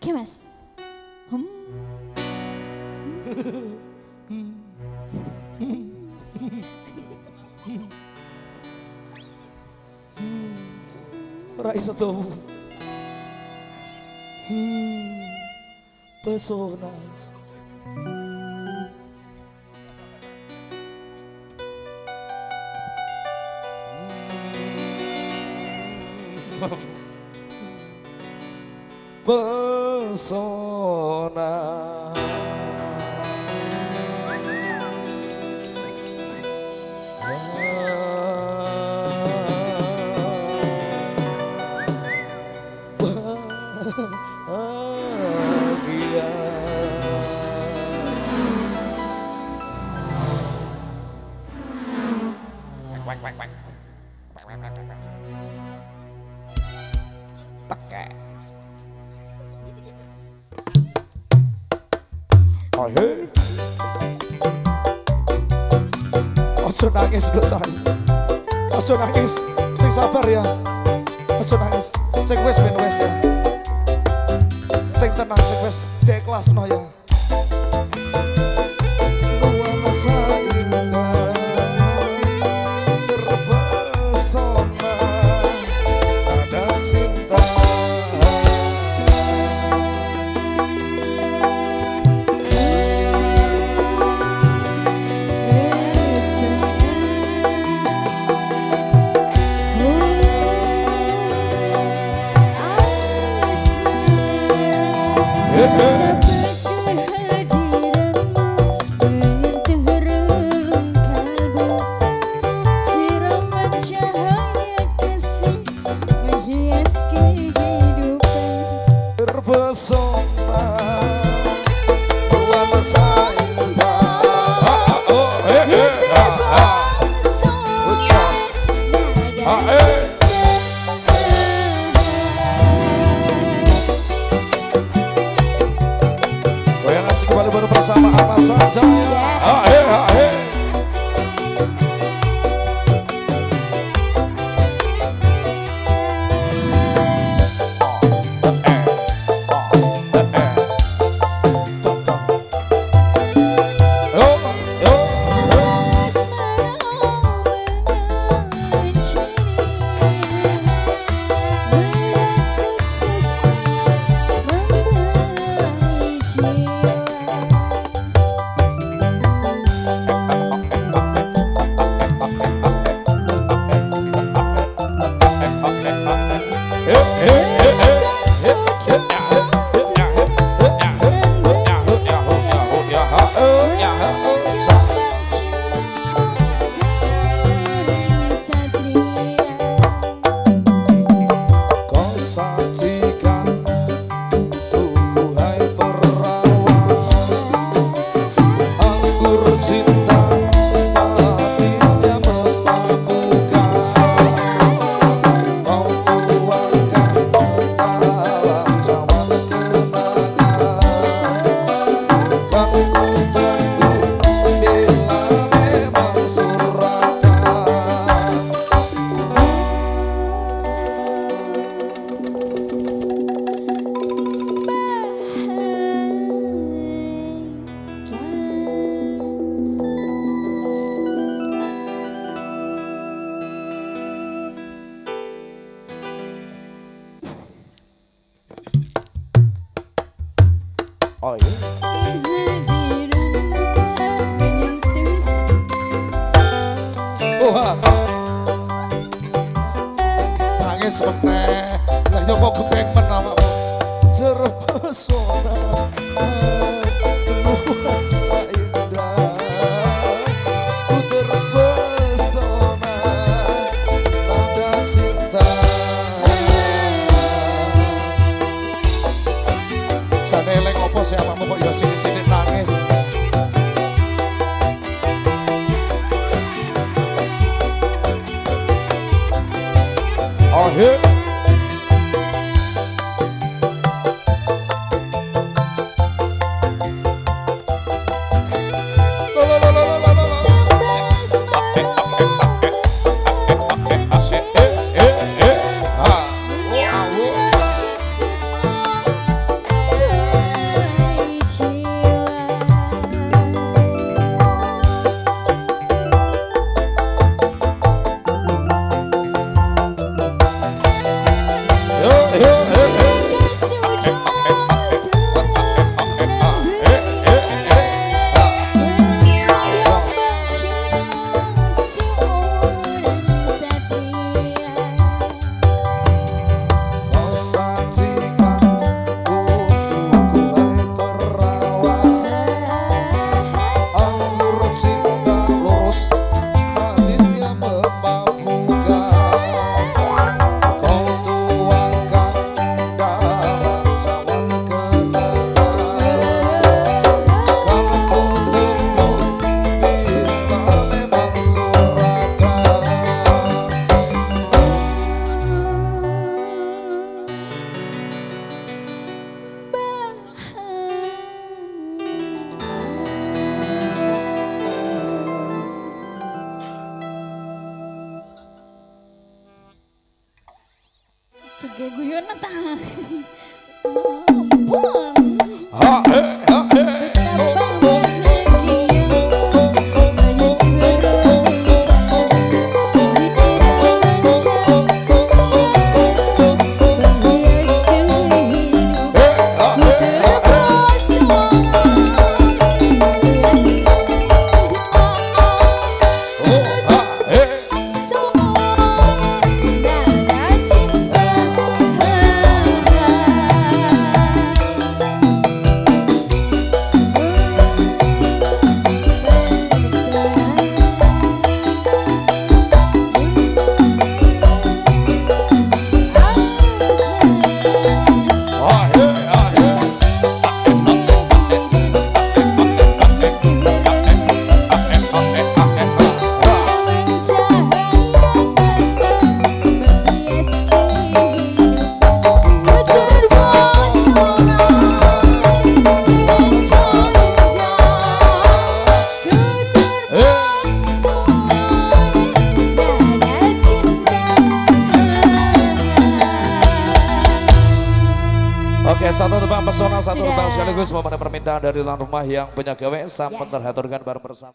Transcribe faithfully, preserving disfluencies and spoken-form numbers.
Oke mas. Hmm. Ora iso tuh. Hmm, pesona. Pesona. Bahagia. Wek wek wek. Wek wek wek wek. Teke. Oh he. Ojo nangis kok say. Ojo nangis, sing sabar ya. Ojo nangis, sing wis ben wis ya. Sing tenang, sing wis diikhlasno ya. Kembali baru bersama apa saja ya. Ahe ahe. Oh iya. Wah. Nangis meneh. Lah yo kok gepeng men awakmu. Terpesona. Luasa indah. Ku terpesona pada cinta. Jane lek opo sih awakmu kok yo sithik-sithik nangis. Oh he. juga guyonan ta. Ampun. Ha he ha he. Oke, satu tebang pesona, satu tebang sekaligus memenuhi permintaan dari tuan rumah yang punya gawe, sampun terhaturkan bareng bersama.